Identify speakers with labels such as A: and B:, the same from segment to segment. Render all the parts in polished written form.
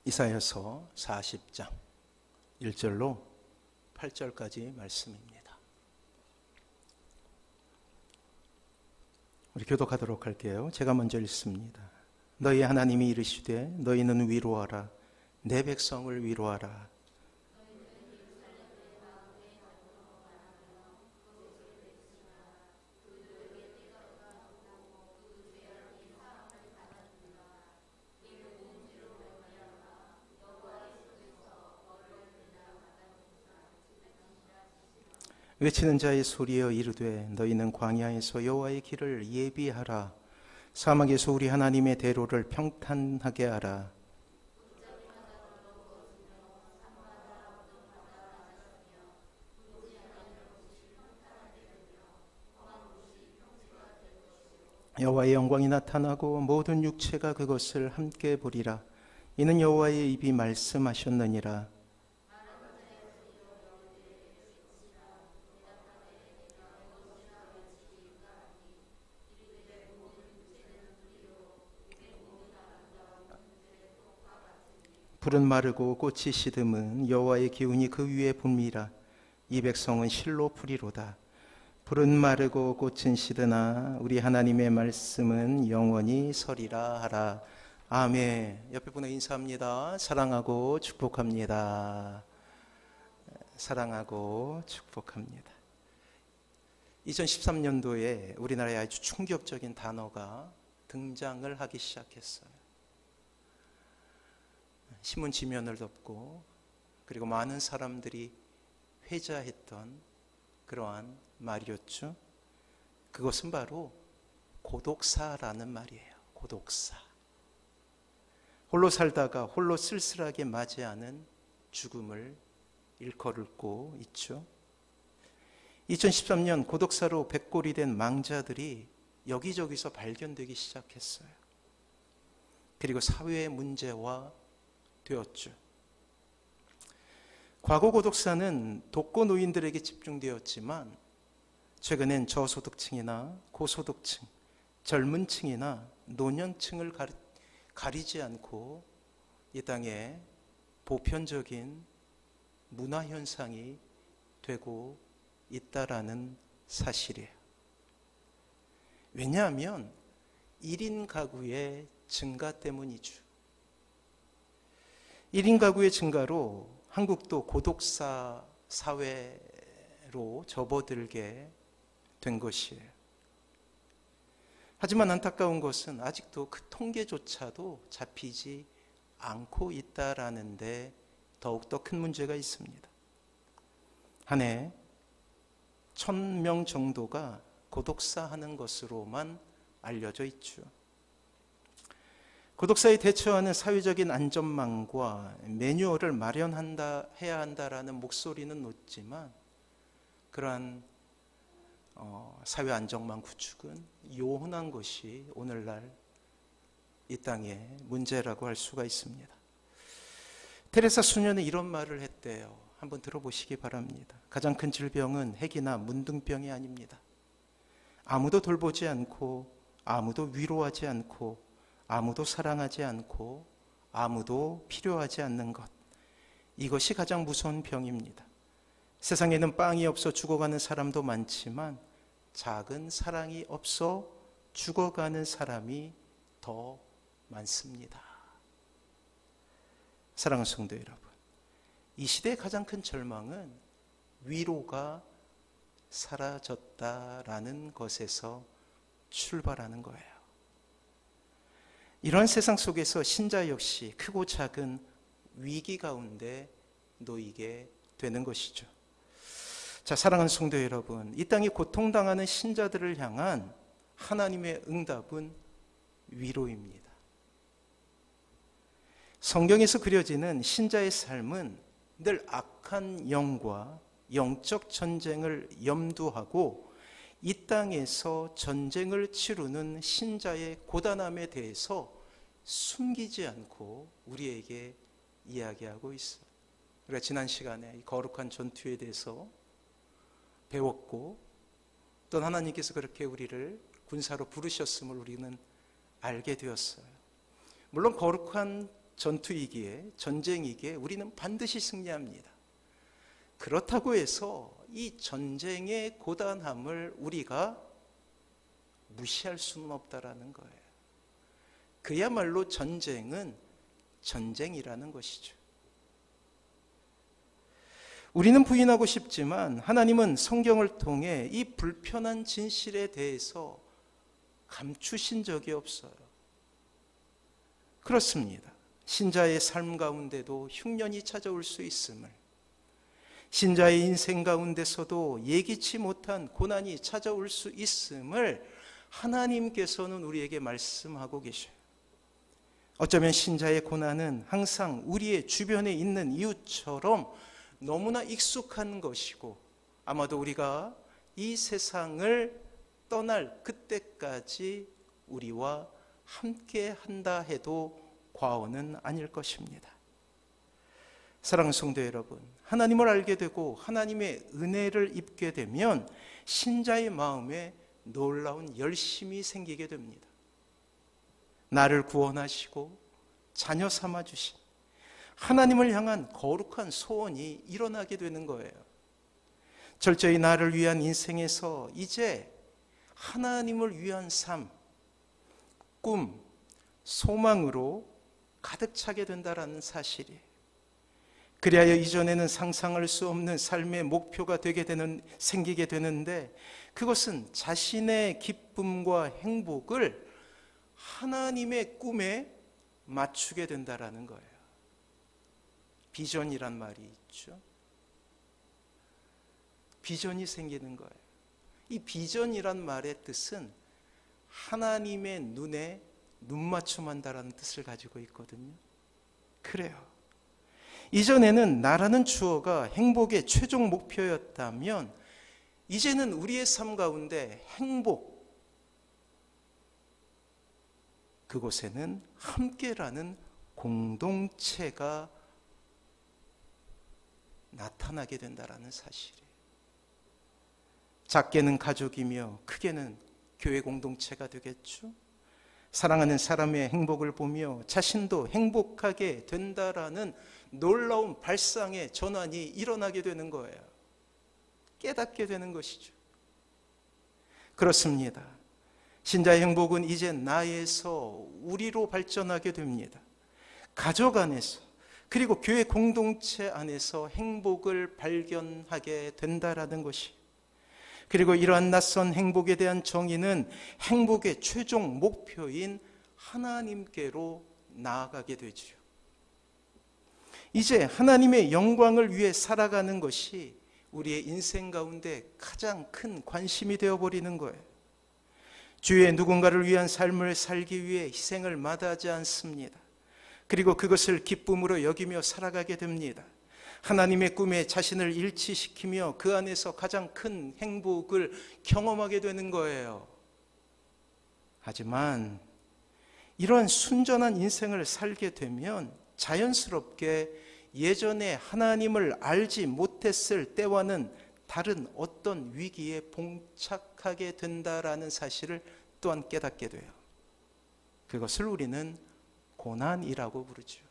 A: 이사야서 40장 1절로 8절까지 말씀입니다. 우리 교독하도록 할게요. 제가 먼저 읽습니다. 너희 하나님이 이르시되 너희는 위로하라. 내 백성을 위로하라. 외치는 자의 소리여 이르되 너희는 광야에서 여호와의 길을 예비하라. 사막에서 우리 하나님의 대로를 평탄하게 하라. 여호와의 영광이 나타나고 모든 육체가 그것을 함께 보리라. 이는 여호와의 입이 말씀하셨느니라. 풀은 마르고 꽃이 시듬은 여호와의 기운이 그 위에 붐이라. 이 백성은 실로 풀이로다. 풀은 마르고 꽃은 시드나 우리 하나님의 말씀은 영원히 서리라 하라. 아멘. 옆에 분에 인사합니다. 사랑하고 축복합니다. 사랑하고 축복합니다. 2013년도에 우리나라에 아주 충격적인 단어가 등장을 하기 시작했어요. 신문 지면을 덮고 그리고 많은 사람들이 회자했던 그러한 말이었죠. 그것은 바로 고독사라는 말이에요. 고독사. 홀로 살다가 홀로 쓸쓸하게 맞이하는 죽음을 일컬고 있죠. 2013년 고독사로 백골이 된 망자들이 여기저기서 발견되기 시작했어요. 그리고 사회의 문제화 되었죠. 과거 고독사는 독거 노인들에게 집중되었지만 최근엔 저소득층이나 고소득층, 젊은 층이나 노년층을 가리지 않고 이 땅에 보편적인 문화현상이 되고 있다라는 사실이에요. 왜냐하면 1인 가구의 증가 때문이죠. 1인 가구의 증가로 한국도 고독사 사회로 접어들게 된 것이에요. 하지만 안타까운 것은 아직도 그 통계조차도 잡히지 않고 있다라는 데 더욱더 큰 문제가 있습니다. 한 해 1,000명 정도가 고독사하는 것으로만 알려져 있죠. 고독사에 대처하는 사회적인 안전망과 매뉴얼을 해야 한다라는 목소리는 높지만 그러한 사회 안전망 구축은 요원한 것이 오늘날 이 땅의 문제라고 할 수가 있습니다. 테레사 수녀는 이런 말을 했대요. 한번 들어보시기 바랍니다. 가장 큰 질병은 핵이나 문둥병이 아닙니다. 아무도 돌보지 않고 아무도 위로하지 않고 아무도 사랑하지 않고 아무도 필요하지 않는 것. 이것이 가장 무서운 병입니다. 세상에는 빵이 없어 죽어가는 사람도 많지만 작은 사랑이 없어 죽어가는 사람이 더 많습니다. 사랑하는 성도 여러분, 이 시대의 가장 큰 절망은 위로가 사라졌다라는 것에서 출발하는 거예요. 이러한 세상 속에서 신자 역시 크고 작은 위기 가운데 놓이게 되는 것이죠. 자, 사랑하는 성도 여러분, 이 땅에 고통당하는 신자들을 향한 하나님의 응답은 위로입니다. 성경에서 그려지는 신자의 삶은 늘 악한 영과 영적 전쟁을 염두하고 이 땅에서 전쟁을 치르는 신자의 고단함에 대해서 숨기지 않고 우리에게 이야기하고 있어요. 우리가 지난 시간에 이 거룩한 전투에 대해서 배웠고 또 하나님께서 그렇게 우리를 군사로 부르셨음을 우리는 알게 되었어요. 물론 거룩한 전투이기에, 전쟁이기에 우리는 반드시 승리합니다. 그렇다고 해서 이 전쟁의 고단함을 우리가 무시할 수는 없다라는 거예요. 그야말로 전쟁은 전쟁이라는 것이죠. 우리는 부인하고 싶지만 하나님은 성경을 통해 이 불편한 진실에 대해서 감추신 적이 없어요. 그렇습니다. 신자의 삶 가운데도 흉년이 찾아올 수 있음을, 신자의 인생 가운데서도 예기치 못한 고난이 찾아올 수 있음을 하나님께서는 우리에게 말씀하고 계셔요. 어쩌면 신자의 고난은 항상 우리의 주변에 있는 이웃처럼 너무나 익숙한 것이고, 아마도 우리가 이 세상을 떠날 그때까지 우리와 함께 한다 해도 과언은 아닐 것입니다. 사랑하는 성도 여러분, 하나님을 알게 되고 하나님의 은혜를 입게 되면 신자의 마음에 놀라운 열심이 생기게 됩니다. 나를 구원하시고 자녀 삼아주신 하나님을 향한 거룩한 소원이 일어나게 되는 거예요. 철저히 나를 위한 인생에서 이제 하나님을 위한 삶, 꿈, 소망으로 가득 차게 된다는 사실이, 그리하여 이전에는 상상할 수 없는 삶의 목표가 생기게 되는데, 그것은 자신의 기쁨과 행복을 하나님의 꿈에 맞추게 된다라는 거예요. 비전이란 말이 있죠. 비전이 생기는 거예요. 이 비전이란 말의 뜻은 하나님의 눈에 눈맞춤한다라는 뜻을 가지고 있거든요. 그래요. 이전에는 나라는 주어가 행복의 최종 목표였다면 이제는 우리의 삶 가운데 행복, 그곳에는 함께라는 공동체가 나타나게 된다라는 사실이에요. 작게는 가족이며 크게는 교회 공동체가 되겠죠. 사랑하는 사람의 행복을 보며 자신도 행복하게 된다라는 놀라운 발상의 전환이 일어나게 되는 거예요. 깨닫게 되는 것이죠. 그렇습니다. 신자의 행복은 이제 나에서 우리로 발전하게 됩니다. 가족 안에서, 그리고 교회 공동체 안에서 행복을 발견하게 된다라는 것이, 그리고 이러한 낯선 행복에 대한 정의는 행복의 최종 목표인 하나님께로 나아가게 되죠. 이제 하나님의 영광을 위해 살아가는 것이 우리의 인생 가운데 가장 큰 관심이 되어버리는 거예요. 주위의 누군가를 위한 삶을 살기 위해 희생을 마다하지 않습니다. 그리고 그것을 기쁨으로 여기며 살아가게 됩니다. 하나님의 꿈에 자신을 일치시키며 그 안에서 가장 큰 행복을 경험하게 되는 거예요. 하지만 이러한 순전한 인생을 살게 되면 자연스럽게 예전에 하나님을 알지 못했을 때와는 다른 어떤 위기에 봉착하게 된다라는 사실을 또한 깨닫게 돼요. 그것을 우리는 고난이라고 부르죠.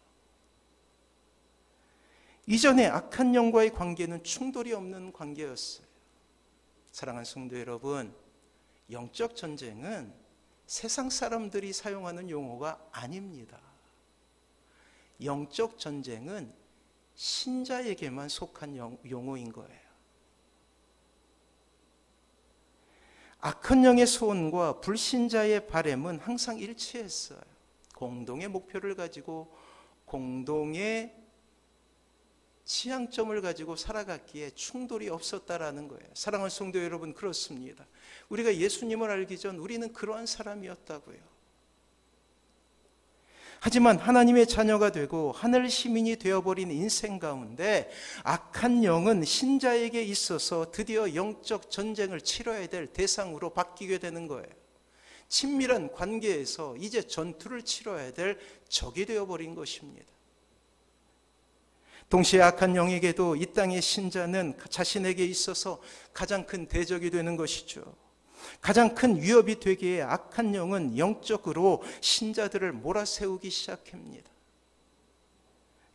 A: 이전에 악한 영과의 관계는 충돌이 없는 관계였어요. 사랑하는 성도 여러분, 영적 전쟁은 세상 사람들이 사용하는 용어가 아닙니다. 영적 전쟁은 신자에게만 속한 용어인 거예요. 악한 영의 소원과 불신자의 바램은 항상 일치했어요. 공동의 목표를 가지고 공동의 지향점을 가지고 살아갔기에 충돌이 없었다라는 거예요. 사랑하는 성도 여러분, 그렇습니다. 우리가 예수님을 알기 전 우리는 그러한 사람이었다고요. 하지만 하나님의 자녀가 되고 하늘 시민이 되어버린 인생 가운데 악한 영은 신자에게 있어서 드디어 영적 전쟁을 치러야 될 대상으로 바뀌게 되는 거예요. 친밀한 관계에서 이제 전투를 치러야 될 적이 되어버린 것입니다. 동시에 악한 영에게도 이 땅의 신자는 자신에게 있어서 가장 큰 대적이 되는 것이죠. 가장 큰 위협이 되기에 악한 영은 영적으로 신자들을 몰아세우기 시작합니다.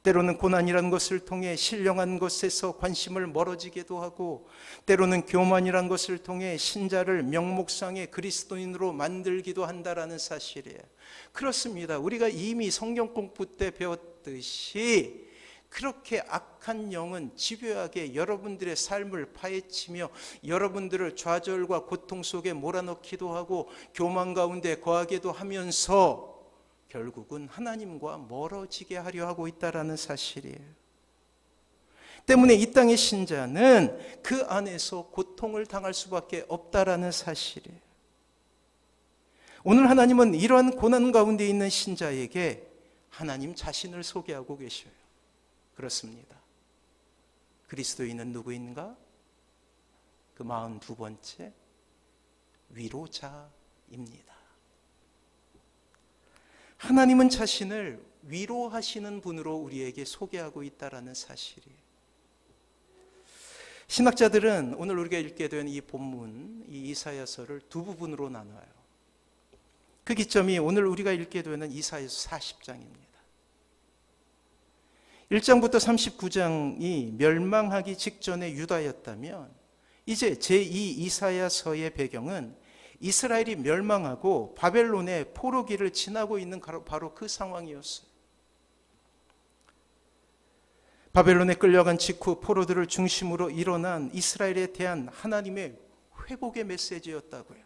A: 때로는 고난이라는 것을 통해 신령한 것에서 관심을 멀어지기도 하고, 때로는 교만이라는 것을 통해 신자를 명목상의 그리스도인으로 만들기도 한다라는 사실이에요. 그렇습니다. 우리가 이미 성경 공부 때 배웠듯이 그렇게 악한 영은 집요하게 여러분들의 삶을 파헤치며 여러분들을 좌절과 고통 속에 몰아넣기도 하고 교만 가운데 거하게도 하면서 결국은 하나님과 멀어지게 하려 하고 있다는 사실이에요. 때문에 이 땅의 신자는 그 안에서 고통을 당할 수밖에 없다는 사실이에요. 오늘 하나님은 이러한 고난 가운데 있는 신자에게 하나님 자신을 소개하고 계셔요. 그렇습니다. 그리스도인은 누구인가? 그 42번째 위로자입니다. 하나님은 자신을 위로하시는 분으로 우리에게 소개하고 있다는 사실이에요. 신학자들은 오늘 우리가 읽게 된 이 본문, 이 이사야서를 두 부분으로 나눠요. 그 기점이 오늘 우리가 읽게 되는 이사야서 40장입니다. 1장부터 39장이 멸망하기 직전의 유다였다면 이제 제2 이사야서의 배경은 이스라엘이 멸망하고 바벨론의 포로기를 지나고 있는 바로 그 상황이었어요. 바벨론에 끌려간 직후 포로들을 중심으로 일어난 이스라엘에 대한 하나님의 회복의 메시지였다고요.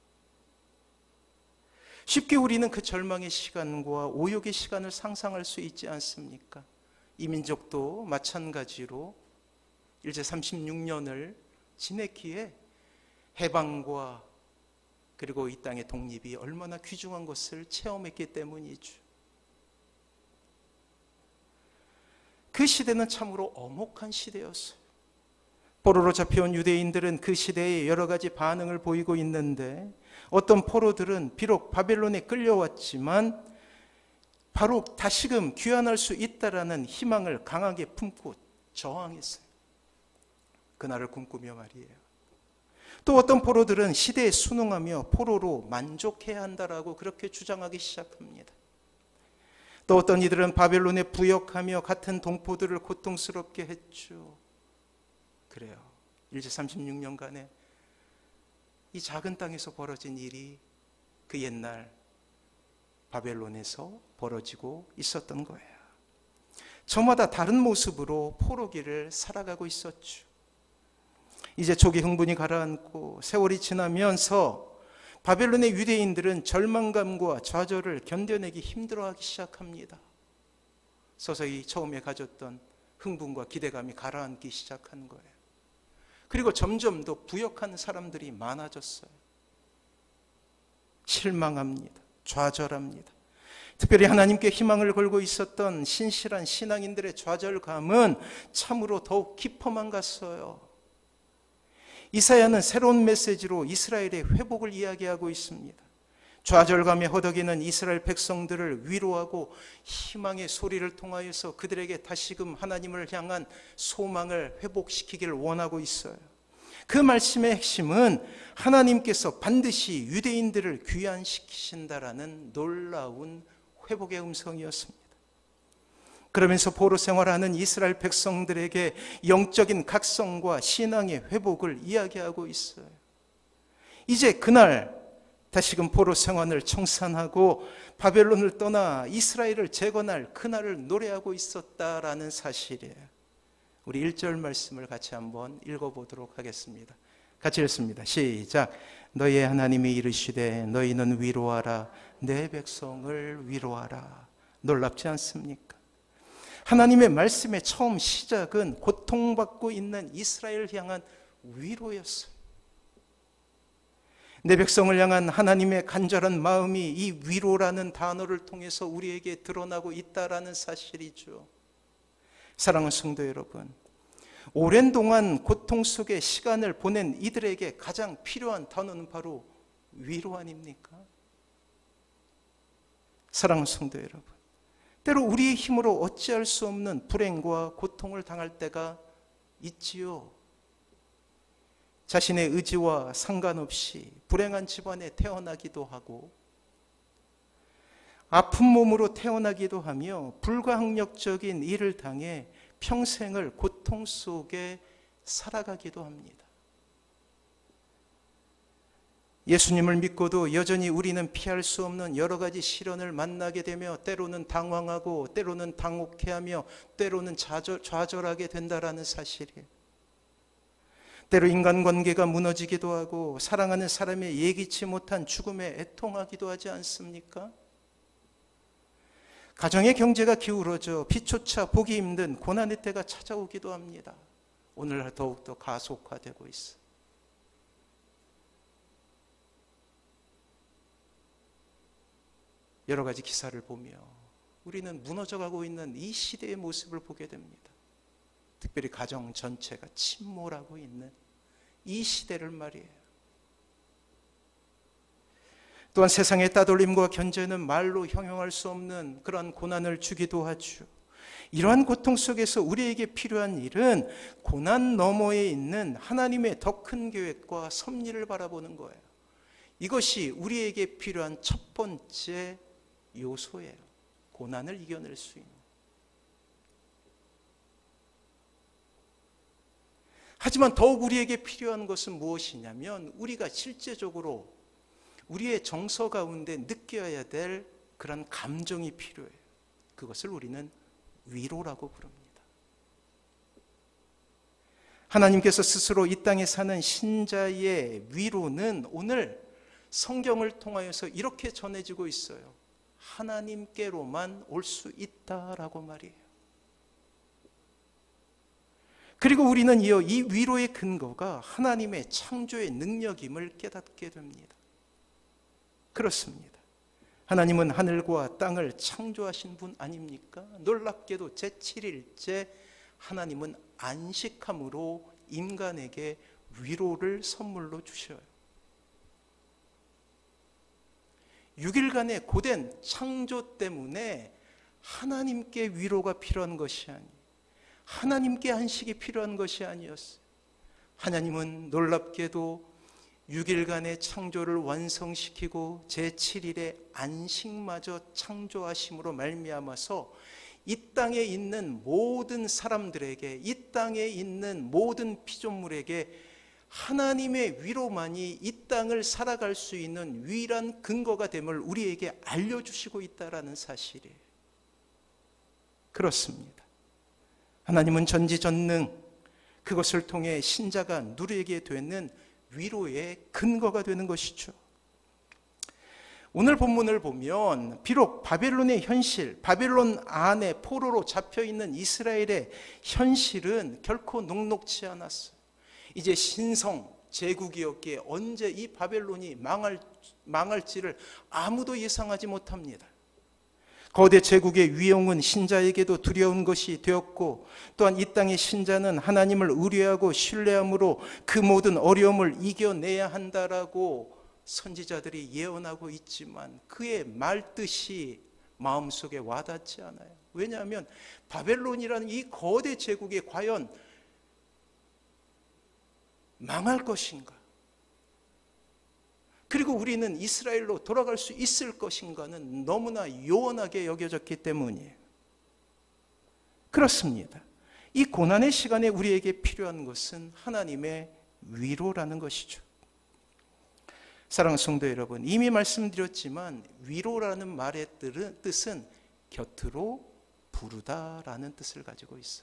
A: 쉽게 우리는 그 절망의 시간과 오욕의 시간을 상상할 수 있지 않습니까? 이 민족도 마찬가지로 일제 36년을 지냈기에 해방과 그리고 이 땅의 독립이 얼마나 귀중한 것을 체험했기 때문이죠. 그 시대는 참으로 엄혹한 시대였어요. 포로로 잡혀온 유대인들은 그 시대에 여러 가지 반응을 보이고 있는데 어떤 포로들은 비록 바벨론에 끌려왔지만 바로 다시금 귀환할 수 있다라는 희망을 강하게 품고 저항했어요. 그날을 꿈꾸며 말이에요. 또 어떤 포로들은 시대에 순응하며 포로로 만족해야 한다라고 그렇게 주장하기 시작합니다. 또 어떤 이들은 바벨론에 부역하며 같은 동포들을 고통스럽게 했죠. 그래요. 일제 36년간에 이 작은 땅에서 벌어진 일이 그 옛날 바벨론에서 벌어지고 있었던 거예요. 저마다 다른 모습으로 포로기를 살아가고 있었죠. 이제 초기 흥분이 가라앉고 세월이 지나면서 바벨론의 유대인들은 절망감과 좌절을 견뎌내기 힘들어하기 시작합니다. 서서히 처음에 가졌던 흥분과 기대감이 가라앉기 시작한 거예요. 그리고 점점 더 부역한 사람들이 많아졌어요. 실망합니다. 좌절합니다. 특별히 하나님께 희망을 걸고 있었던 신실한 신앙인들의 좌절감은 참으로 더욱 깊어만 갔어요. 이사야는 새로운 메시지로 이스라엘의 회복을 이야기하고 있습니다. 좌절감에 허덕이는 이스라엘 백성들을 위로하고 희망의 소리를 통하여서 그들에게 다시금 하나님을 향한 소망을 회복시키기를 원하고 있어요. 그 말씀의 핵심은 하나님께서 반드시 유대인들을 귀환시키신다라는 놀라운 회복의 음성이었습니다. 그러면서 포로 생활하는 이스라엘 백성들에게 영적인 각성과 신앙의 회복을 이야기하고 있어요. 이제 그날 다시금 포로 생활을 청산하고 바벨론을 떠나 이스라엘을 재건할 그날을 노래하고 있었다라는 사실이에요. 우리 1절 말씀을 같이 한번 읽어보도록 하겠습니다. 같이 읽습니다. 시작. 너희의 하나님이 이르시되 너희는 위로하라. 내 백성을 위로하라. 놀랍지 않습니까? 하나님의 말씀의 처음 시작은 고통받고 있는 이스라엘을 향한 위로였어요. 내 백성을 향한 하나님의 간절한 마음이 이 위로라는 단어를 통해서 우리에게 드러나고 있다라는 사실이죠. 사랑하는 성도 여러분, 오랜 동안 고통 속에 시간을 보낸 이들에게 가장 필요한 단어는 바로 위로 아닙니까? 사랑하는 성도 여러분, 때로 우리의 힘으로 어찌할 수 없는 불행과 고통을 당할 때가 있지요. 자신의 의지와 상관없이 불행한 집안에 태어나기도 하고 아픈 몸으로 태어나기도 하며 불가항력적인 일을 당해 평생을 고통 속에 살아가기도 합니다. 예수님을 믿고도 여전히 우리는 피할 수 없는 여러 가지 시련을 만나게 되며 때로는 당황하고 때로는 당혹해하며 때로는 좌절하게 된다라는 사실이에요. 때로 인간관계가 무너지기도 하고 사랑하는 사람의 예기치 못한 죽음에 애통하기도 하지 않습니까? 가정의 경제가 기울어져 빛조차 보기 힘든 고난의 때가 찾아오기도 합니다. 오늘날 더욱더 가속화되고 있어. 여러 가지 기사를 보며 우리는 무너져가고 있는 이 시대의 모습을 보게 됩니다. 특별히 가정 전체가 침몰하고 있는 이 시대를 말이에요. 또한 세상의 따돌림과 견제는 말로 형용할 수 없는 그러한 고난을 주기도 하죠. 이러한 고통 속에서 우리에게 필요한 일은 고난 너머에 있는 하나님의 더 큰 계획과 섭리를 바라보는 거예요. 이것이 우리에게 필요한 첫 번째 요소예요. 고난을 이겨낼 수 있는. 하지만 더욱 우리에게 필요한 것은 무엇이냐면 우리가 실제적으로 우리의 정서 가운데 느껴야 될 그런 감정이 필요해요. 그것을 우리는 위로라고 부릅니다. 하나님께서 스스로 이 땅에 사는 신자의 위로는 오늘 성경을 통하여서 이렇게 전해지고 있어요. 하나님께로만 올 수 있다라고 말이에요. 그리고 우리는 이어 이 위로의 근거가 하나님의 창조의 능력임을 깨닫게 됩니다. 그렇습니다. 하나님은 하늘과 땅을 창조하신 분 아닙니까? 놀랍게도 제7일째 하나님은 안식함으로 인간에게 위로를 선물로 주셔요. 6일간의 고된 창조 때문에 하나님께 위로가 필요한 것이 아니에요. 하나님께 안식이 필요한 것이 아니었어요. 하나님은 놀랍게도 6일간의 창조를 완성시키고 제7일에 안식마저 창조하심으로 말미암아서 이 땅에 있는 모든 사람들에게, 이 땅에 있는 모든 피조물에게 하나님의 위로만이 이 땅을 살아갈 수 있는 유일한 근거가 됨을 우리에게 알려주시고 있다는 사실이에요. 그렇습니다. 하나님은 전지전능, 그것을 통해 신자가 누리게 되는 위로의 근거가 되는 것이죠. 오늘 본문을 보면 비록 바벨론의 현실, 바벨론 안에 포로로 잡혀있는 이스라엘의 현실은 결코 녹록지 않았어요. 이제 신성 제국이었기에 언제 이 바벨론이 망할지를 아무도 예상하지 못합니다. 거대 제국의 위용은 신자에게도 두려운 것이 되었고, 또한 이 땅의 신자는 하나님을 의뢰하고 신뢰함으로 그 모든 어려움을 이겨내야 한다라고 선지자들이 예언하고 있지만 그의 말뜻이 마음속에 와닿지 않아요. 왜냐하면 바벨론이라는 이 거대 제국이 과연 망할 것인가? 그리고 우리는 이스라엘로 돌아갈 수 있을 것인가는 너무나 요원하게 여겨졌기 때문이에요. 그렇습니다. 이 고난의 시간에 우리에게 필요한 것은 하나님의 위로라는 것이죠. 사랑하는 성도 여러분, 이미 말씀드렸지만 위로라는 말의 뜻은 곁으로 부르다라는 뜻을 가지고 있어요.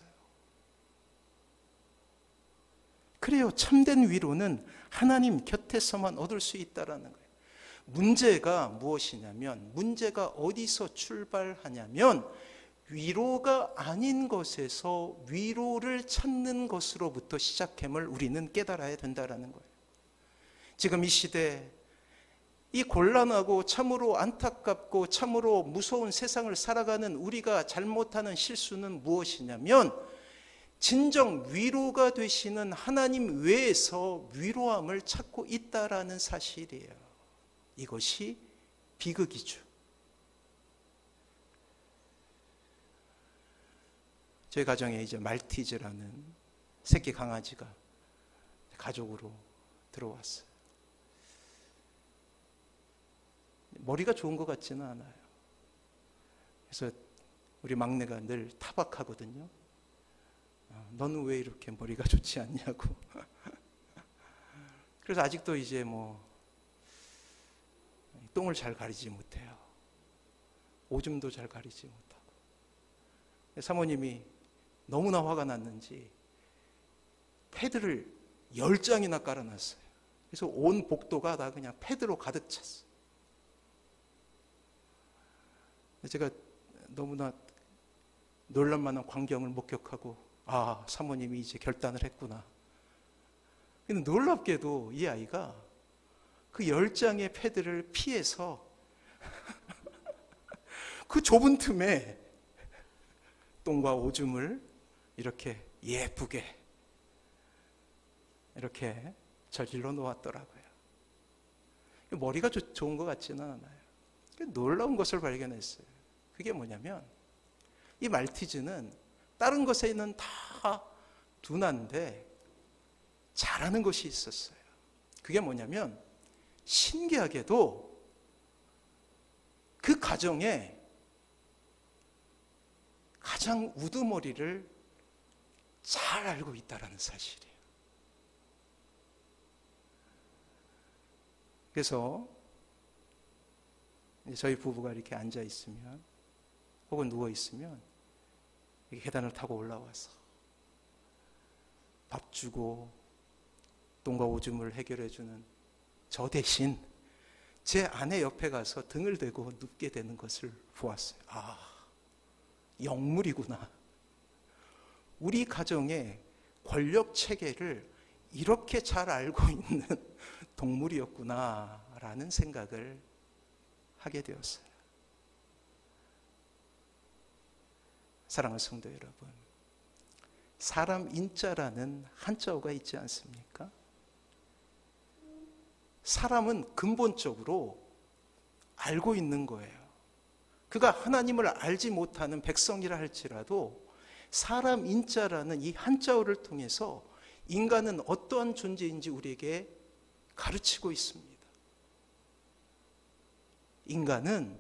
A: 그래요. 참된 위로는 하나님 곁에서만 얻을 수 있다는 거예요. 문제가 무엇이냐면, 문제가 어디서 출발하냐면 위로가 아닌 것에서 위로를 찾는 것으로부터 시작함을 우리는 깨달아야 된다는 거예요. 지금 이 시대, 이 곤란하고 참으로 안타깝고 참으로 무서운 세상을 살아가는 우리가 잘못하는 실수는 무엇이냐면 진정 위로가 되시는 하나님 외에서 위로함을 찾고 있다라는 사실이에요. 이것이 비극이죠. 저희 가정에 이제 말티즈라는 새끼 강아지가 가족으로 들어왔어요. 머리가 좋은 것 같지는 않아요. 그래서 우리 막내가 늘 타박하거든요. 너는 왜 이렇게 머리가 좋지 않냐고. 그래서 아직도 이제 똥을 잘 가리지 못해요. 오줌도 잘 가리지 못하고. 사모님이 너무나 화가 났는지 패드를 10장이나 깔아놨어요. 그래서 온 복도가 다 그냥 패드로 가득 찼어요. 제가 너무나 놀랄만한 광경을 목격하고, 사모님이 이제 결단을 했구나. 근데 놀랍게도 이 아이가 그 10장의 패드를 피해서 그 좁은 틈에 똥과 오줌을 이렇게 예쁘게 이렇게 저질러 놓았더라고요. 머리가 좋은 것 같지는 않아요. 놀라운 것을 발견했어요. 그게 뭐냐면 이 말티즈는 다른 것에는 다 둔한데 잘하는 것이 있었어요. 그게 뭐냐면 신기하게도 그 가정에 가장 우두머리를 잘 알고 있다는 사실이에요. 그래서 저희 부부가 이렇게 앉아 있으면 혹은 누워 있으면 계단을 타고 올라와서 밥 주고 똥과 오줌을 해결해 주는 저 대신 제 아내 옆에 가서 등을 대고 눕게 되는 것을 보았어요. 영물이구나. 우리 가정의 권력 체계를 이렇게 잘 알고 있는 동물이었구나라는 생각을 하게 되었어요. 사랑하는 성도 여러분, 사람 인자라는 한자어가 있지 않습니까? 사람은 근본적으로 알고 있는 거예요. 그가 하나님을 알지 못하는 백성이라 할지라도 사람 인자라는 이 한자어를 통해서 인간은 어떠한 존재인지 우리에게 가르치고 있습니다. 인간은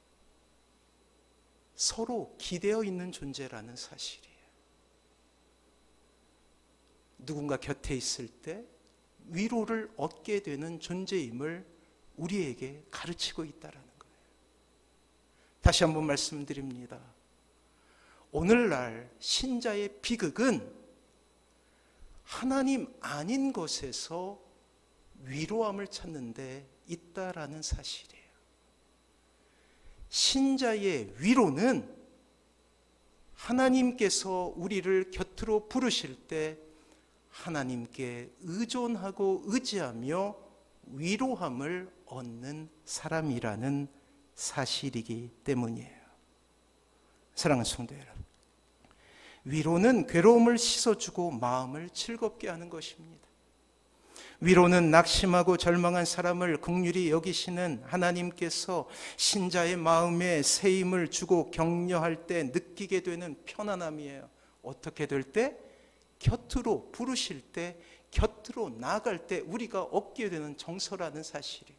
A: 서로 기대어 있는 존재라는 사실이에요. 누군가 곁에 있을 때 위로를 얻게 되는 존재임을 우리에게 가르치고 있다는 거예요. 다시 한번 말씀드립니다. 오늘날 신자의 비극은 하나님 아닌 것에서 위로함을 찾는 데 있다라는 사실이에요. 신자의 위로는 하나님께서 우리를 곁으로 부르실 때 하나님께 의존하고 의지하며 위로함을 얻는 사람이라는 사실이기 때문이에요. 사랑하는 성도 여러분, 위로는 괴로움을 씻어주고 마음을 즐겁게 하는 것입니다. 위로는 낙심하고 절망한 사람을 긍휼히 여기시는 하나님께서 신자의 마음에 새 힘을 주고 격려할 때 느끼게 되는 편안함이에요. 어떻게 될 때? 곁으로 부르실 때, 곁으로 나아갈 때 우리가 얻게 되는 정서라는 사실이에요.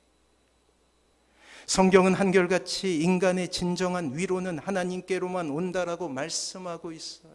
A: 성경은 한결같이 인간의 진정한 위로는 하나님께로만 온다라고 말씀하고 있어요.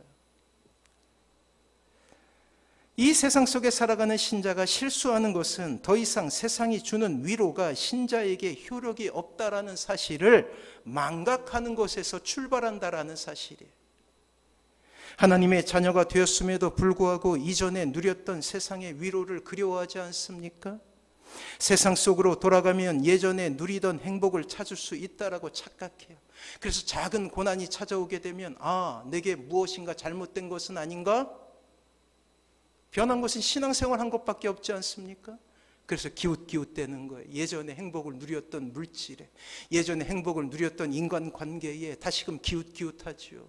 A: 이 세상 속에 살아가는 신자가 실수하는 것은 더 이상 세상이 주는 위로가 신자에게 효력이 없다라는 사실을 망각하는 것에서 출발한다라는 사실이에요. 하나님의 자녀가 되었음에도 불구하고 이전에 누렸던 세상의 위로를 그리워하지 않습니까? 세상 속으로 돌아가면 예전에 누리던 행복을 찾을 수 있다라고 착각해요. 그래서 작은 고난이 찾아오게 되면 내게 무엇인가 잘못된 것은 아닌가? 변한 것은 신앙생활 한 것밖에 없지 않습니까? 그래서 기웃기웃대는 거예요. 예전에 행복을 누렸던 물질에, 예전에 행복을 누렸던 인간관계에 다시금 기웃기웃하지요.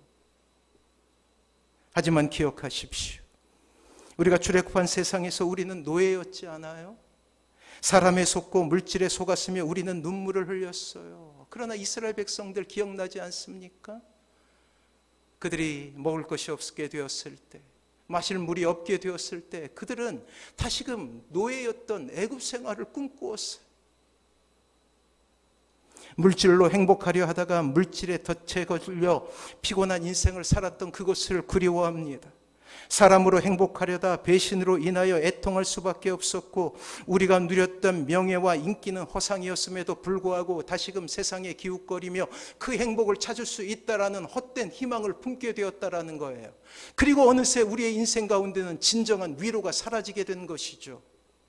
A: 하지만 기억하십시오. 우리가 출애굽한 세상에서 우리는 노예였지 않아요? 사람에 속고 물질에 속았으며 우리는 눈물을 흘렸어요. 그러나 이스라엘 백성들 기억나지 않습니까? 그들이 먹을 것이 없게 되었을 때, 마실 물이 없게 되었을 때 그들은 다시금 노예였던 애굽 생활을 꿈꾸었어요. 물질로 행복하려 하다가 물질의 덫에 걸려 피곤한 인생을 살았던 그것을 그리워합니다. 사람으로 행복하려다 배신으로 인하여 애통할 수밖에 없었고, 우리가 누렸던 명예와 인기는 허상이었음에도 불구하고 다시금 세상에 기웃거리며 그 행복을 찾을 수 있다라는 헛된 희망을 품게 되었다라는 거예요. 그리고 어느새 우리의 인생 가운데는 진정한 위로가 사라지게 된 것이죠.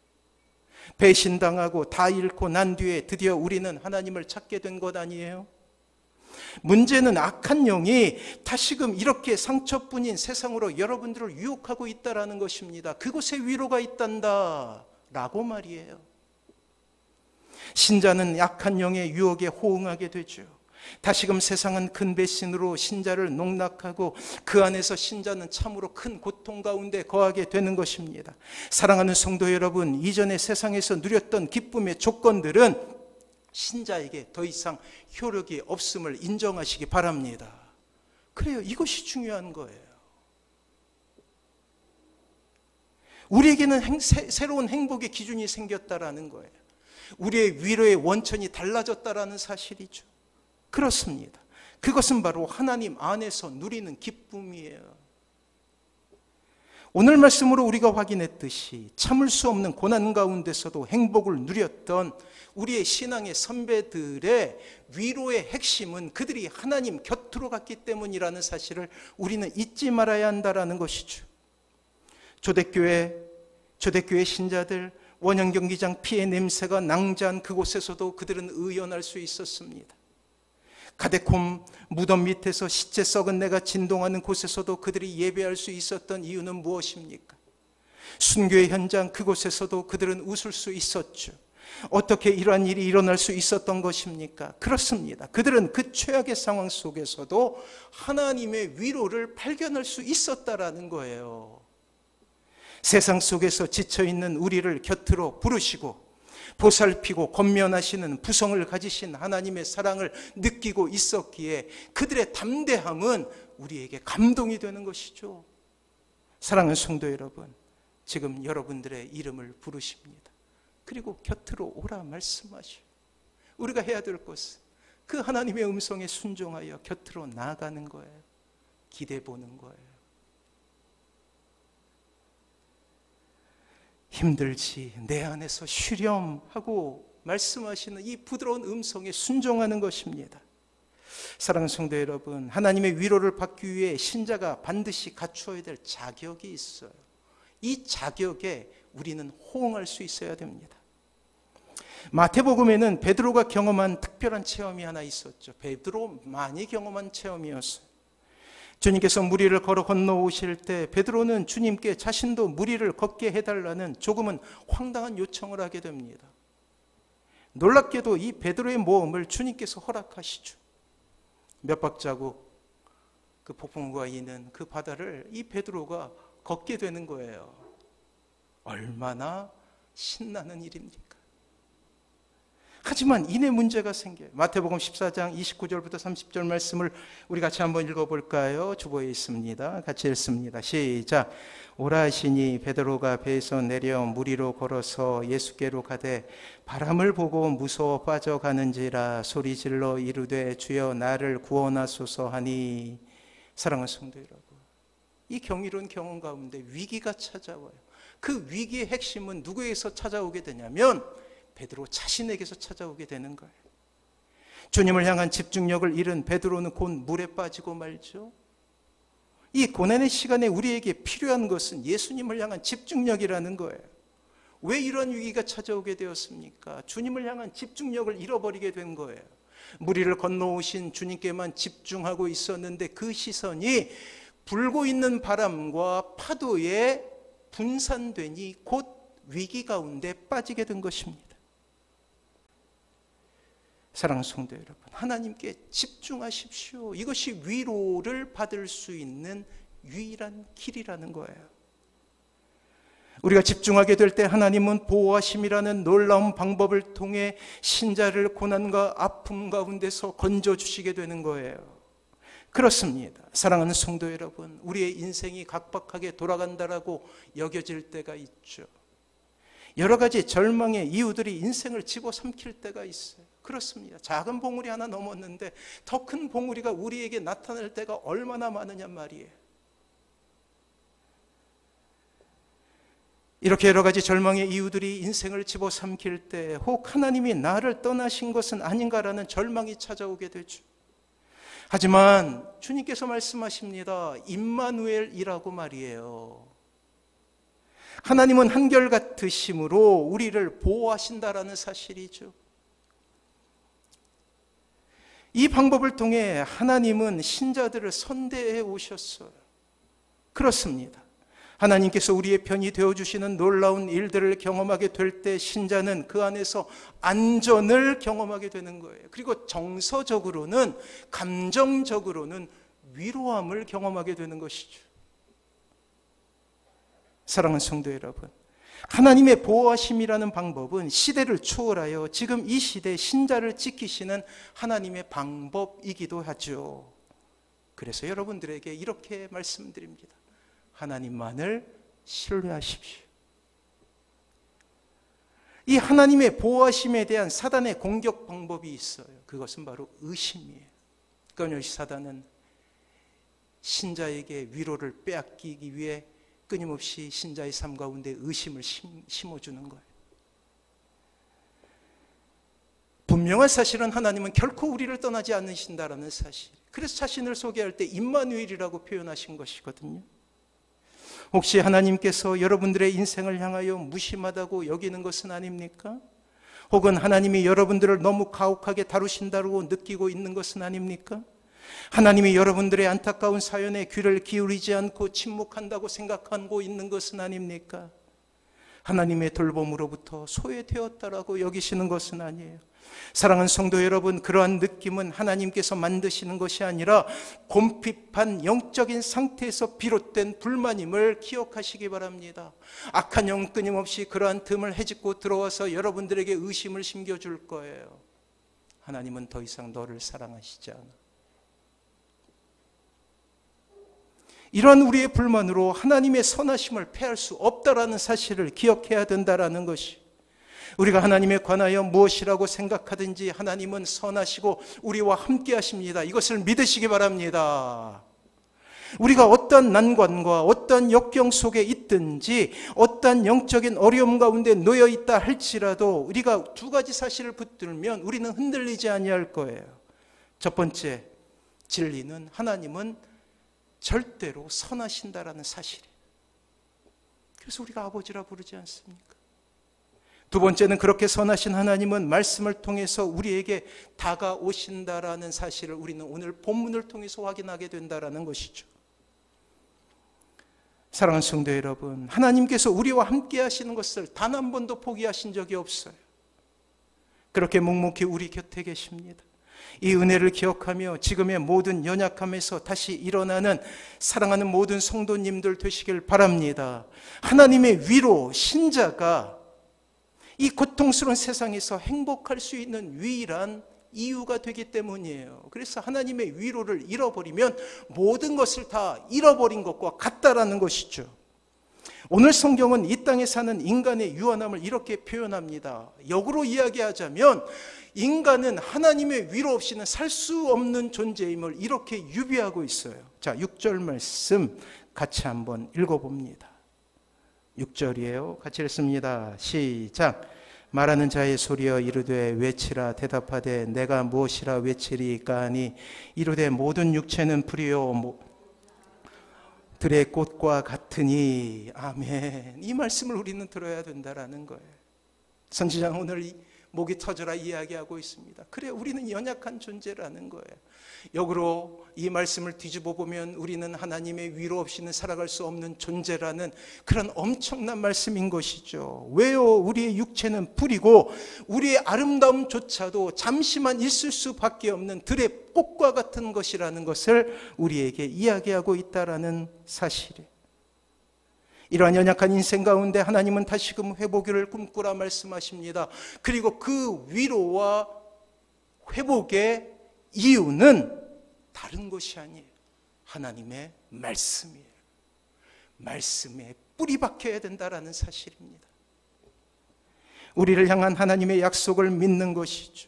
A: 배신당하고 다 잃고 난 뒤에 드디어 우리는 하나님을 찾게 된 것 아니에요? 문제는 악한 영이 다시금 이렇게 상처뿐인 세상으로 여러분들을 유혹하고 있다라는 것입니다. 그곳에 위로가 있단다 라고 말이에요. 신자는 약한 영의 유혹에 호응하게 되죠. 다시금 세상은 큰 배신으로 신자를 농락하고 그 안에서 신자는 참으로 큰 고통 가운데 거하게 되는 것입니다. 사랑하는 성도 여러분, 이전에 세상에서 누렸던 기쁨의 조건들은 신자에게 더 이상 효력이 없음을 인정하시기 바랍니다. 그래요. 이것이 중요한 거예요. 우리에게는 새로운 행복의 기준이 생겼다라는 거예요. 우리의 위로의 원천이 달라졌다라는 사실이죠. 그렇습니다. 그것은 바로 하나님 안에서 누리는 기쁨이에요. 오늘 말씀으로 우리가 확인했듯이 참을 수 없는 고난 가운데서도 행복을 누렸던 우리의 신앙의 선배들의 위로의 핵심은 그들이 하나님 곁으로 갔기 때문이라는 사실을 우리는 잊지 말아야 한다는 것이죠. 초대교회 신자들, 원형경기장 피의 냄새가 낭자한 그곳에서도 그들은 의연할 수 있었습니다. 가데콤 무덤 밑에서 시체 썩은 내가 진동하는 곳에서도 그들이 예배할 수 있었던 이유는 무엇입니까? 순교의 현장 그곳에서도 그들은 웃을 수 있었죠. 어떻게 이러한 일이 일어날 수 있었던 것입니까? 그렇습니다. 그들은 그 최악의 상황 속에서도 하나님의 위로를 발견할 수 있었다라는 거예요. 세상 속에서 지쳐있는 우리를 곁으로 부르시고 보살피고 권면하시는 부성을 가지신 하나님의 사랑을 느끼고 있었기에 그들의 담대함은 우리에게 감동이 되는 것이죠. 사랑하는 성도 여러분, 지금 여러분들의 이름을 부르십니다. 그리고 곁으로 오라 말씀하시오. 우리가 해야 될 것은 그 하나님의 음성에 순종하여 곁으로 나아가는 거예요. 기대 보는 거예요. 힘들지 내 안에서 쉬렴하고 말씀하시는 이 부드러운 음성에 순종하는 것입니다. 사랑하는 성도 여러분, 하나님의 위로를 받기 위해 신자가 반드시 갖추어야 될 자격이 있어요. 이 자격에 우리는 호응할 수 있어야 됩니다. 마태복음에는 베드로가 경험한 특별한 체험이 하나 있었죠. 베드로만이 경험한 체험이었어요. 주님께서 무리를 걸어 건너오실 때 베드로는 주님께 자신도 무리를 걷게 해달라는 조금은 황당한 요청을 하게 됩니다. 놀랍게도 이 베드로의 모험을 주님께서 허락하시죠. 몇 박자국 그 폭풍과 이는 그 바다를 이 베드로가 걷게 되는 거예요. 얼마나 신나는 일입니까? 하지만 이내 문제가 생겨요. 마태복음 14장 29절부터 30절 말씀을 우리 같이 한번 읽어볼까요? 주보에 있습니다. 같이 읽습니다. 시작. 오라 하시니 베드로가 배에서 내려 무리로 걸어서 예수께로 가되 바람을 보고 무서워 빠져가는지라 소리질러 이르되 주여 나를 구원하소서 하니. 사랑하는 성도 여러분, 이 경이로운 경험 가운데 위기가 찾아와요. 그 위기의 핵심은 누구에게서 찾아오게 되냐면 베드로 자신에게서 찾아오게 되는 거예요. 주님을 향한 집중력을 잃은 베드로는 곧 물에 빠지고 말죠. 이 고난의 시간에 우리에게 필요한 것은 예수님을 향한 집중력이라는 거예요. 왜 이런 위기가 찾아오게 되었습니까? 주님을 향한 집중력을 잃어버리게 된 거예요. 무리를 건너오신 주님께만 집중하고 있었는데 그 시선이 불고 있는 바람과 파도에 분산되니 곧 위기 가운데 빠지게 된 것입니다. 사랑하는 성도 여러분, 하나님께 집중하십시오. 이것이 위로를 받을 수 있는 유일한 길이라는 거예요. 우리가 집중하게 될 때 하나님은 보호하심이라는 놀라운 방법을 통해 신자를 고난과 아픔 가운데서 건져주시게 되는 거예요. 그렇습니다. 사랑하는 성도 여러분, 우리의 인생이 각박하게 돌아간다라고 여겨질 때가 있죠. 여러 가지 절망의 이유들이 인생을 집어삼킬 때가 있어요. 그렇습니다. 작은 봉우리 하나 넘었는데 더 큰 봉우리가 우리에게 나타날 때가 얼마나 많으냔 말이에요. 이렇게 여러 가지 절망의 이유들이 인생을 집어삼킬 때 혹 하나님이 나를 떠나신 것은 아닌가라는 절망이 찾아오게 되죠. 하지만 주님께서 말씀하십니다. 임마누엘이라고 말이에요. 하나님은 한결같으심으로 우리를 보호하신다라는 사실이죠. 이 방법을 통해 하나님은 신자들을 선대해 오셨어요. 그렇습니다. 하나님께서 우리의 편이 되어주시는 놀라운 일들을 경험하게 될 때 신자는 그 안에서 안전을 경험하게 되는 거예요. 그리고 정서적으로는, 감정적으로는 위로함을 경험하게 되는 것이죠. 사랑하는 성도 여러분, 하나님의 보호하심이라는 방법은 시대를 초월하여 지금 이 시대 신자를 지키시는 하나님의 방법이기도 하죠. 그래서 여러분들에게 이렇게 말씀드립니다. 하나님만을 신뢰하십시오. 이 하나님의 보호하심에 대한 사단의 공격 방법이 있어요. 그것은 바로 의심이에요. 끊임없이 사단은 신자에게 위로를 빼앗기기 위해 끊임없이 신자의 삶 가운데 의심을 심어주는 거예요. 분명한 사실은 하나님은 결코 우리를 떠나지 않으신다라는 사실. 그래서 자신을 소개할 때 임마누엘이라고 표현하신 것이거든요. 혹시 하나님께서 여러분들의 인생을 향하여 무심하다고 여기는 것은 아닙니까? 혹은 하나님이 여러분들을 너무 가혹하게 다루신다고 느끼고 있는 것은 아닙니까? 하나님이 여러분들의 안타까운 사연에 귀를 기울이지 않고 침묵한다고 생각하고 있는 것은 아닙니까? 하나님의 돌봄으로부터 소외되었다라고 여기시는 것은 아니에요. 사랑하는 성도 여러분, 그러한 느낌은 하나님께서 만드시는 것이 아니라 곰핍한 영적인 상태에서 비롯된 불만임을 기억하시기 바랍니다. 악한 영 끊임없이 그러한 틈을 헤집고 들어와서 여러분들에게 의심을 심겨줄 거예요. 하나님은 더 이상 너를 사랑하시지 않아. 이러한 우리의 불만으로 하나님의 선하심을 패할 수 없다라는 사실을 기억해야 된다라는 것이, 우리가 하나님에 관하여 무엇이라고 생각하든지 하나님은 선하시고 우리와 함께 하십니다. 이것을 믿으시기 바랍니다. 우리가 어떤 난관과 어떤 역경 속에 있든지 어떤 영적인 어려움 가운데 놓여 있다 할지라도 우리가 두 가지 사실을 붙들면 우리는 흔들리지 아니할 거예요. 첫 번째, 진리는 하나님은 절대로 선하신다라는 사실이에요. 그래서 우리가 아버지라 부르지 않습니까? 두 번째는 그렇게 선하신 하나님은 말씀을 통해서 우리에게 다가오신다라는 사실을 우리는 오늘 본문을 통해서 확인하게 된다라는 것이죠. 사랑하는 성도 여러분, 하나님께서 우리와 함께 하시는 것을 단 한 번도 포기하신 적이 없어요. 그렇게 묵묵히 우리 곁에 계십니다. 이 은혜를 기억하며 지금의 모든 연약함에서 다시 일어나는 사랑하는 모든 성도님들 되시길 바랍니다. 하나님의 위로, 신자가 이 고통스러운 세상에서 행복할 수 있는 유일한 이유가 되기 때문이에요. 그래서 하나님의 위로를 잃어버리면 모든 것을 다 잃어버린 것과 같다라는 것이죠. 오늘 성경은 이 땅에 사는 인간의 유한함을 이렇게 표현합니다. 역으로 이야기하자면 인간은 하나님의 위로 없이는 살 수 없는 존재임을 이렇게 유비하고 있어요. 자, 6절 말씀 같이 한번 읽어봅니다. 6절이에요. 같이 읽습니다. 시작. 말하는 자의 소리여 이르되 외치라. 대답하되 내가 무엇이라 외치리까 하니 이르되 모든 육체는 풀이요 들의 꽃과 같으니. 아멘. 이 말씀을 우리는 들어야 된다라는 거예요. 선지자는 오늘 목이 터져라 이야기하고 있습니다. 그래, 우리는 연약한 존재라는 거예요. 역으로 이 말씀을 뒤집어 보면 우리는 하나님의 위로 없이는 살아갈 수 없는 존재라는 그런 엄청난 말씀인 것이죠. 왜요? 우리의 육체는 풀이고 우리의 아름다움조차도 잠시만 있을 수밖에 없는 들의 꽃과 같은 것이라는 것을 우리에게 이야기하고 있다라는 사실이에요. 이러한 연약한 인생 가운데 하나님은 다시금 회복을 꿈꾸라 말씀하십니다. 그리고 그 위로와 회복의 이유는 다른 것이 아니에요. 하나님의 말씀이에요. 말씀에 뿌리 박혀야 된다라는 사실입니다. 우리를 향한 하나님의 약속을 믿는 것이죠.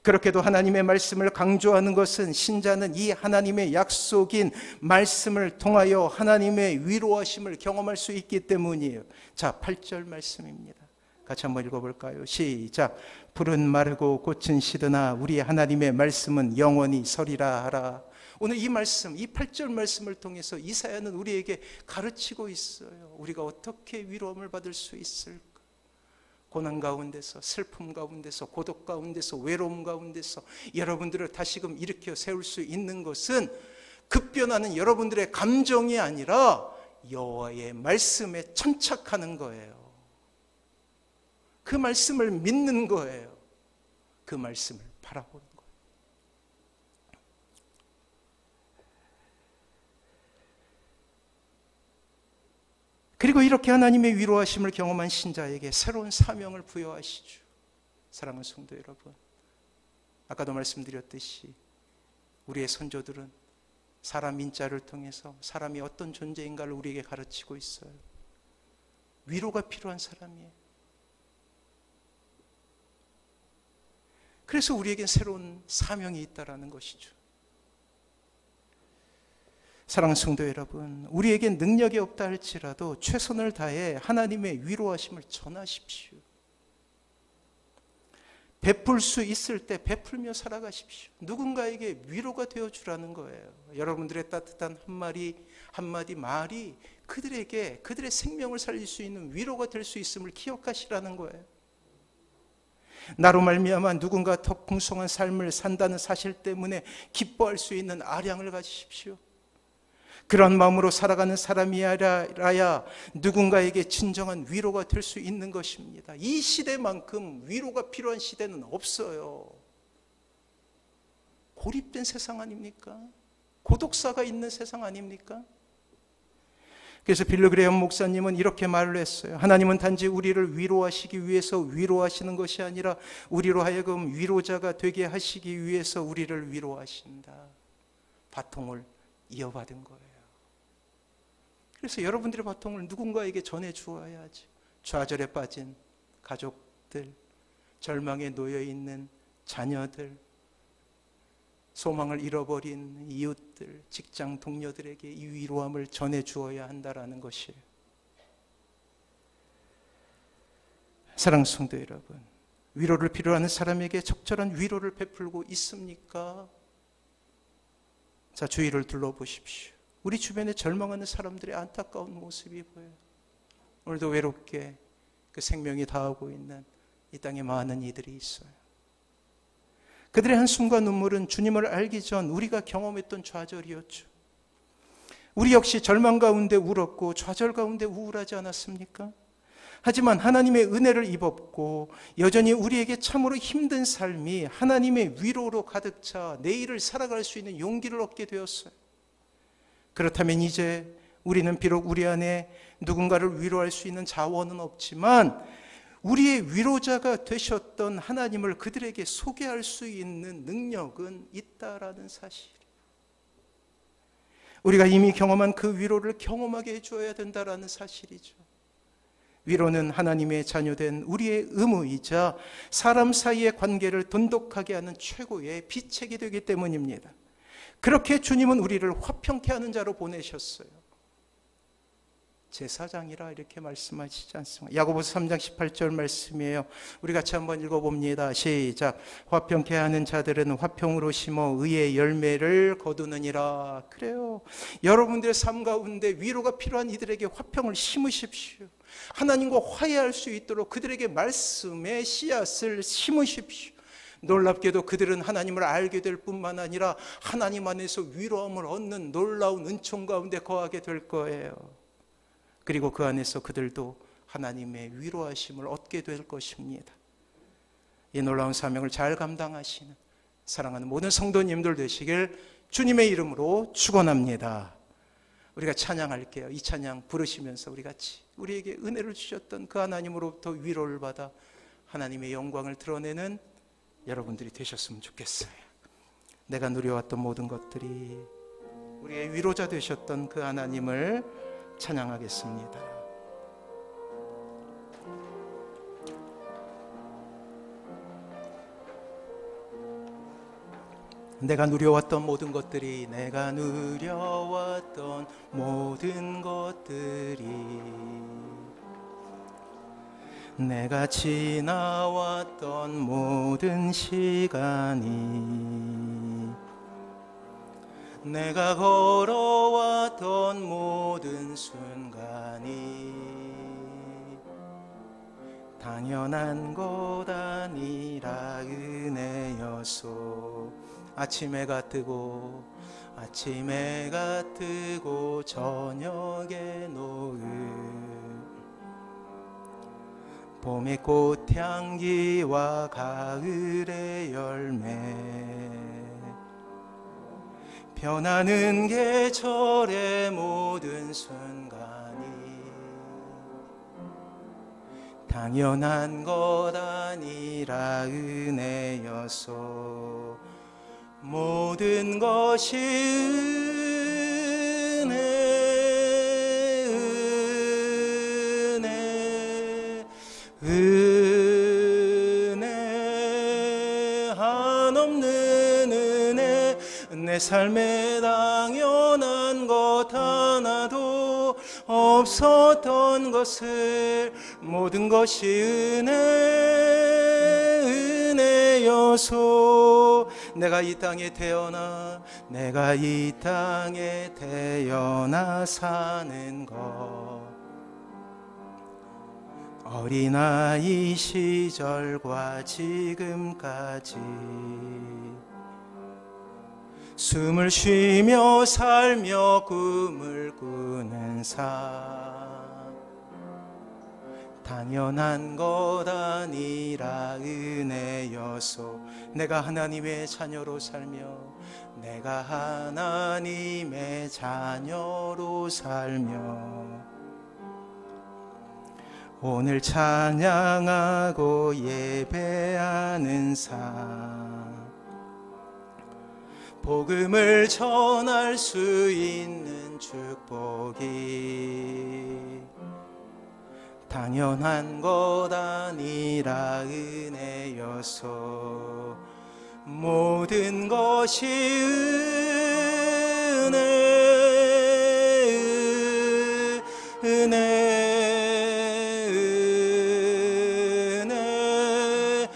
A: 그렇게도 하나님의 말씀을 강조하는 것은 신자는 이 하나님의 약속인 말씀을 통하여 하나님의 위로하심을 경험할 수 있기 때문이에요. 자, 8절 말씀입니다. 같이 한번 읽어볼까요? 시작. 풀은 마르고 꽃은 시드나 우리 하나님의 말씀은 영원히 서리라 하라. 오늘 이 말씀, 이 8절 말씀을 통해서 이사야는 우리에게 가르치고 있어요. 우리가 어떻게 위로함을 받을 수 있을까? 고난 가운데서, 슬픔 가운데서, 고독 가운데서, 외로움 가운데서 여러분들을 다시금 일으켜 세울 수 있는 것은 급변하는 여러분들의 감정이 아니라 여호와의 말씀에 천착하는 거예요. 그 말씀을 믿는 거예요. 그 말씀을 바라보는 거예요. 그리고 이렇게 하나님의 위로하심을 경험한 신자에게 새로운 사명을 부여하시죠. 사랑하는 성도 여러분, 아까도 말씀드렸듯이 우리의 선조들은 사람 인자를 통해서 사람이 어떤 존재인가를 우리에게 가르치고 있어요. 위로가 필요한 사람이에요. 그래서 우리에겐 새로운 사명이 있다라는 것이죠. 사랑하는 성도 여러분, 우리에겐 능력이 없다 할지라도 최선을 다해 하나님의 위로하심을 전하십시오. 베풀 수 있을 때 베풀며 살아가십시오. 누군가에게 위로가 되어주라는 거예요. 여러분들의 따뜻한 한마디 말이 그들에게 그들의 생명을 살릴 수 있는 위로가 될 수 있음을 기억하시라는 거예요. 나로 말미암아 누군가 더 풍성한 삶을 산다는 사실 때문에 기뻐할 수 있는 아량을 가지십시오. 그런 마음으로 살아가는 사람이라야 누군가에게 진정한 위로가 될 수 있는 것입니다. 이 시대만큼 위로가 필요한 시대는 없어요. 고립된 세상 아닙니까? 고독사가 있는 세상 아닙니까? 그래서 빌리 그레이엄 목사님은 이렇게 말을 했어요. 하나님은 단지 우리를 위로하시기 위해서 위로하시는 것이 아니라 우리로 하여금 위로자가 되게 하시기 위해서 우리를 위로하신다. 바통을 이어받은 거예요. 그래서 여러분들의 바통을 누군가에게 전해 주어야지. 좌절에 빠진 가족들, 절망에 놓여 있는 자녀들, 소망을 잃어버린 이웃들, 직장 동료들에게 이 위로함을 전해 주어야 한다라는 것이에요. 사랑하는 성도 여러분, 위로를 필요로 하는 사람에게 적절한 위로를 베풀고 있습니까? 자, 주위를 둘러보십시오. 우리 주변에 절망하는 사람들의 안타까운 모습이 보여요. 오늘도 외롭게 그 생명이 다하고 있는 이 땅에 많은 이들이 있어요. 그들의 한숨과 눈물은 주님을 알기 전 우리가 경험했던 좌절이었죠. 우리 역시 절망 가운데 울었고 좌절 가운데 우울하지 않았습니까? 하지만 하나님의 은혜를 입었고 여전히 우리에게 참으로 힘든 삶이 하나님의 위로로 가득 차 내일을 살아갈 수 있는 용기를 얻게 되었어요. 그렇다면 이제 우리는 비록 우리 안에 누군가를 위로할 수 있는 자원은 없지만 우리의 위로자가 되셨던 하나님을 그들에게 소개할 수 있는 능력은 있다라는 사실. 우리가 이미 경험한 그 위로를 경험하게 해줘야 된다라는 사실이죠. 위로는 하나님의 자녀된 우리의 의무이자 사람 사이의 관계를 돈독하게 하는 최고의 비책이 되기 때문입니다. 그렇게 주님은 우리를 화평케 하는 자로 보내셨어요. 제사장이라 이렇게 말씀하시지 않습니까? 야고보서 3장 18절 말씀이에요. 우리 같이 한번 읽어봅니다. 시작. 화평케 하는 자들은 화평으로 심어 의의 열매를 거두느니라. 그래요. 여러분들의 삶 가운데 위로가 필요한 이들에게 화평을 심으십시오. 하나님과 화해할 수 있도록 그들에게 말씀의 씨앗을 심으십시오. 놀랍게도 그들은 하나님을 알게 될 뿐만 아니라 하나님 안에서 위로함을 얻는 놀라운 은총 가운데 거하게 될 거예요. 그리고 그 안에서 그들도 하나님의 위로하심을 얻게 될 것입니다. 이 놀라운 사명을 잘 감당하시는 사랑하는 모든 성도님들 되시길 주님의 이름으로 축원합니다. 우리가 찬양할게요. 이 찬양 부르시면서 우리 같이 우리에게 은혜를 주셨던 그 하나님으로부터 위로를 받아 하나님의 영광을 드러내는 여러분들이 되셨으면 좋겠어요. 내가 누려왔던 모든 것들이 우리의 위로자 되셨던 그 하나님을 찬양하겠습니다. 내가 누려왔던 모든 것들이 내가 누려왔던 모든 것들이 내가 지나왔던 모든 시간이 내가 걸어왔던 모든 순간이 당연한 것 아니라 은혜여소. 아침 해가 뜨고 저녁에 노을 봄의 꽃향기와 가을의 열매 변하는 계절의 모든 순간이 당연한 것 아니라 은혜여소. 모든 것이 은혜 한없는 은혜 내 삶에 당연한 것 하나도 없었던 것을 모든 것이 은혜여소. 내가 이 땅에 태어나 사는 것 어린아이 시절과 지금까지 숨을 쉬며 살며 꿈을 꾸는 삶 당연한 것 아니라 은혜여소. 내가 하나님의 자녀로 살며 오늘 찬양하고 예배하는 삶 복음을 전할 수 있는 축복이 당연한 것 아니라 은혜여소. 모든 것이 은혜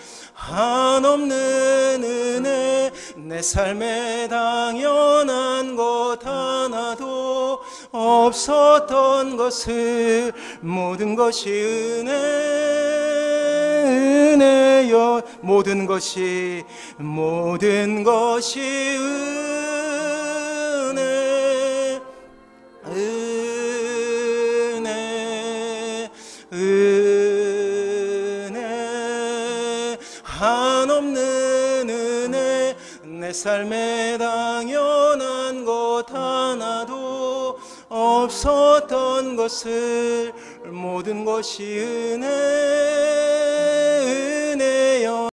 A: 한없는 은혜 내 삶에 당연한 것 하나도 없었던 것을 모든 것이 은혜여. 모든 것이 은혜 한없는 은혜 내 삶에 당연한 것 하나도 없었던 것을 모든 것이 은혜